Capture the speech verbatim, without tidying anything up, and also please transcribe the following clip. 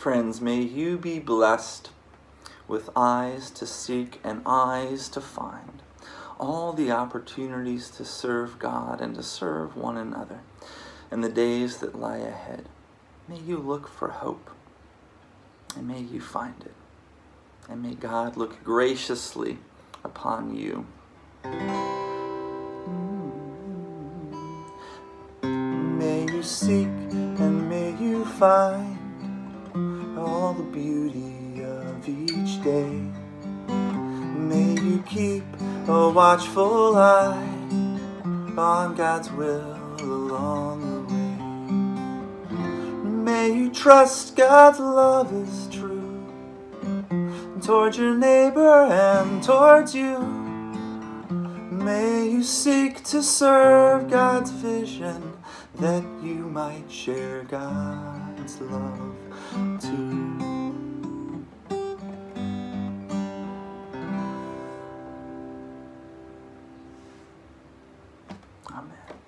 Friends, may you be blessed with eyes to seek and eyes to find all the opportunities to serve God and to serve one another in the days that lie ahead. May you look for hope, and may you find it. And may God look graciously upon you. May you seek and may you find all the beauty of each day. May you keep a watchful eye on God's will along the way. May you trust God's love is true towards your neighbor and towards you. May you seek to serve God's vision that you might share God's love too. Amen.